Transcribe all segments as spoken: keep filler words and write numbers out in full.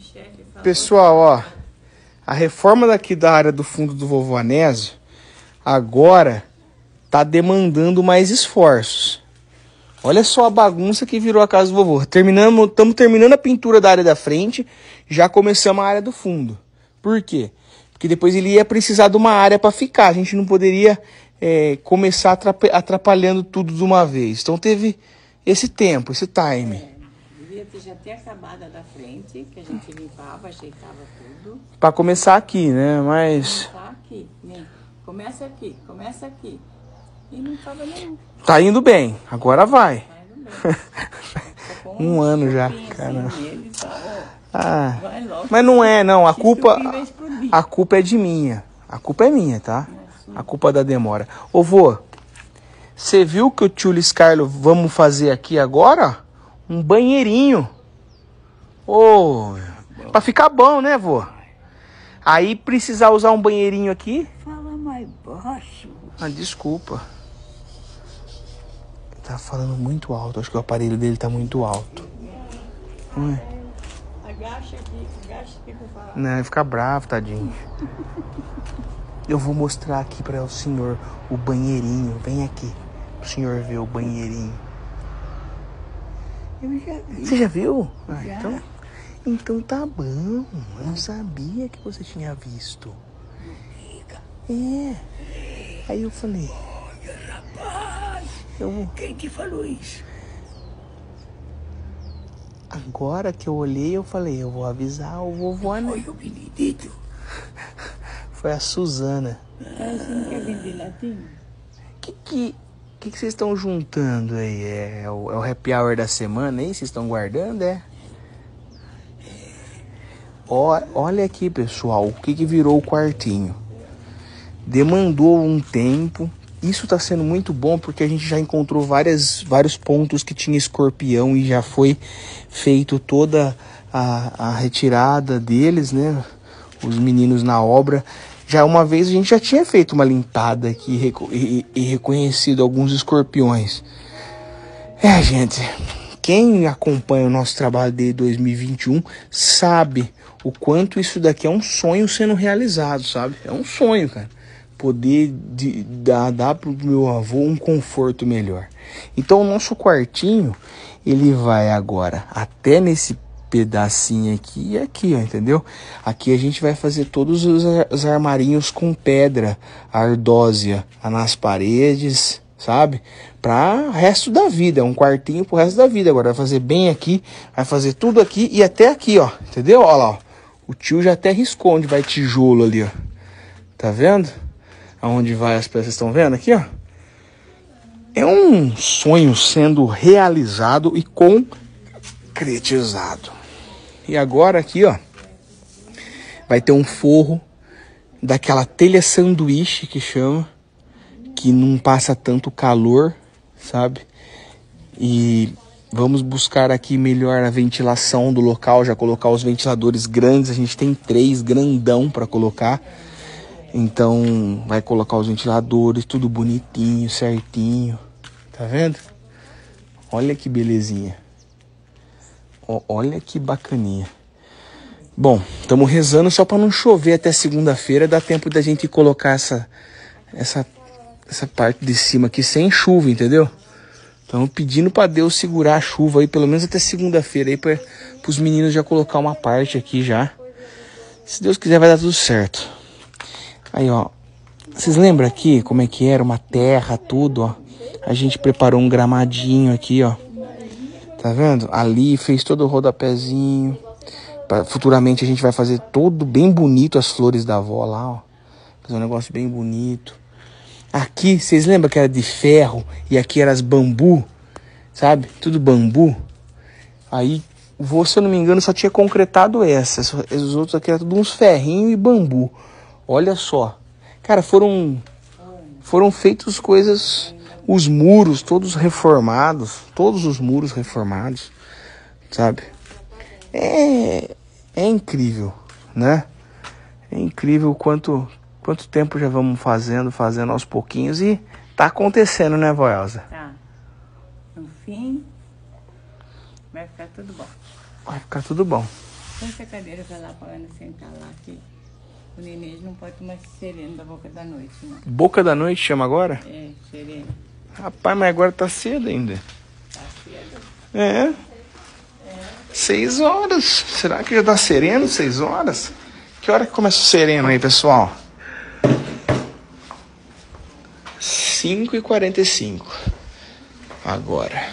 Pessoal, ó, a reforma daqui da área do fundo do vovô Anésio agora tá demandando mais esforços. Olha só a bagunça que virou a casa do vovô. Terminamos, estamos terminando a pintura da área da frente, já começamos a área do fundo. Por quê? Porque depois ele ia precisar de uma área para ficar. A gente não poderia é, começar atrapalhando tudo de uma vez. Então teve esse tempo, esse time. É, devia ter já ter acabado a da frente, que a gente limpava, ajeitava tudo. Para começar aqui, né? Mas... Começar aqui, né? Começa aqui, começa aqui. E não estava nenhum. Tá indo bem, agora vai. Tá indo bem. um um ano já, assim cara. Nele, tá, Ah, vai logo, mas não é, não. A culpa, vai explodir. a culpa é de minha. A culpa é minha, tá? A culpa da demora. Ô, vô, você viu que o tio Luiz Carlos vamos fazer aqui agora? Um banheirinho. Ô, pra ficar bom, né, vô? Aí precisar usar um banheirinho aqui. Fala mais baixo. Ah, desculpa. Tá falando muito alto. Acho que o aparelho dele tá muito alto. Hum. Agacha aqui, agacha aqui pra falar. Não, vai ficar bravo, tadinho. Eu vou mostrar aqui para o senhor o banheirinho. Vem aqui, o senhor ver o banheirinho. Eu já vi. Você já viu? Ah, Já. então, então tá bom. Eu não sabia que você tinha visto. É. Aí eu falei... Rapaz, eu... quem te falou isso? Agora que eu olhei, eu falei, eu vou avisar o vovô Anésio. Foi o Benedito. Foi a Suzana. Ah, você não quer vender latim? Que que... O que, que vocês estão juntando aí? É o, é o happy hour da semana aí? Vocês estão guardando, é? Ó, olha aqui, pessoal, o que, que virou o quartinho. Demandou um tempo. Isso tá sendo muito bom porque a gente já encontrou várias, vários pontos que tinha escorpião e já foi feito toda a, a retirada deles, né? Os meninos na obra. Já uma vez a gente já tinha feito uma limpada aqui e, e reconhecido alguns escorpiões. É, gente, quem acompanha o nosso trabalho desde dois mil e vinte e um sabe o quanto isso daqui é um sonho sendo realizado, sabe? É um sonho, cara. Poder de, dar, dar pro meu avô um conforto melhor. Então o nosso quartinho, ele vai agora até nesse pedacinho aqui e aqui, ó, entendeu? Aqui a gente vai fazer todos os, os armarinhos com pedra ardósia nas paredes, sabe? Para resto da vida, é um quartinho pro resto da vida. Agora vai fazer bem aqui, vai fazer tudo aqui e até aqui, ó, entendeu? Ó lá, ó. O tio já até riscou onde vai tijolo ali, ó. Tá vendo? Aonde vai as peças, estão vendo aqui, ó? É um sonho sendo realizado e concretizado. E agora aqui, ó, vai ter um forro daquela telha sanduíche que chama, que não passa tanto calor, sabe? E vamos buscar aqui melhor a ventilação do local, já colocar os ventiladores grandes, a gente tem três grandão para colocar. Então vai colocar os ventiladores, tudo bonitinho, certinho. Tá vendo? Olha que belezinha. Ó, olha que bacaninha. Bom, estamos rezando só para não chover até segunda-feira. Dá tempo da gente colocar essa, essa, essa parte de cima aqui sem chuva, entendeu? Estamos pedindo para Deus segurar a chuva aí, pelo menos até segunda-feira aí, para os meninos já colocar uma parte aqui já. Se Deus quiser vai dar tudo certo. Aí, ó, vocês lembram aqui como é que era? Uma terra, tudo, ó. A gente preparou um gramadinho aqui, ó. Tá vendo? Ali fez todo o rodapézinho. Pra, futuramente a gente vai fazer todo bem bonito as flores da avó lá, ó. Fazer um negócio bem bonito. Aqui, vocês lembram que era de ferro e aqui era as bambu? Sabe? Tudo bambu. Aí, vou, se eu não me engano, só tinha concretado essa. Os outros aqui eram tudo uns ferrinhos e bambu. Olha só, cara, foram foram feitas coisas, os muros todos reformados, todos os muros reformados, sabe? É, é incrível, né? É incrível quanto, quanto tempo já vamos fazendo, fazendo aos pouquinhos e tá acontecendo, né, vó Elza? Tá. No fim, vai ficar tudo bom. Vai ficar tudo bom. põe essa cadeira pra lá, pra Ana sentar lá, que o neném não pode tomar sereno da boca da noite, não. Boca da noite chama agora? É, sereno. Rapaz, mas agora tá cedo ainda. Tá cedo. É. Seis horas. Será que já tá sereno seis horas? Que hora que começa o sereno aí, pessoal? cinco e quarenta e cinco. Agora.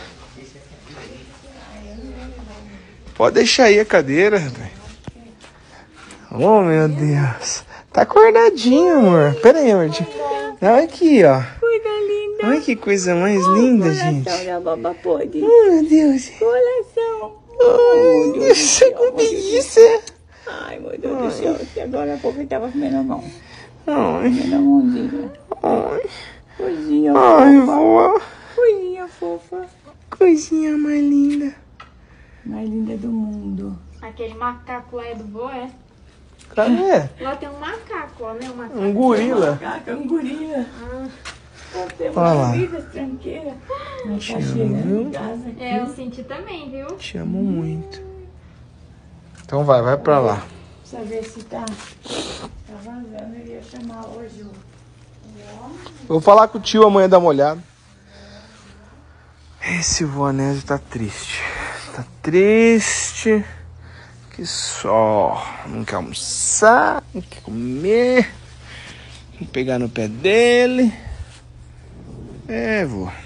Pode deixar aí a cadeira, rapaz. Oh, meu Deus. Tá acordadinho, amor. Pera aí, amor. Olha aqui, ó. Coisa linda. Olha que coisa mais linda, gente. Coração da babá pode. Oh, meu Deus. Coração. Ai, Deus, que delícia. Ai, meu Deus do céu. Até agora a pouco ele tava comendo a mão. Ai, Comendo a mãozinha. ai, Coisinha ai, fofa. vó. Coisinha fofa. Coisinha mais linda. Mais linda do mundo. Aquele macaco lá é do vô, é? Cadê? Lá tem um macaco, ó, né? Um macaco. Um gorila. Macaca, um gorila. Ah, Tem Olha lá. uma vida tranqueira. Mas tá chegando em casa aqui. é, eu senti também, viu? Te amo muito. Então vai, vai pra lá. Precisa ver se tá, tá vazando. Eu ia chamar hoje o... Vou falar com o tio amanhã dar uma olhada. Esse vô Anésio tá triste. Tá triste. Que só. Não quer almoçar. Não quer comer. Vou pegar no pé dele. É, vô.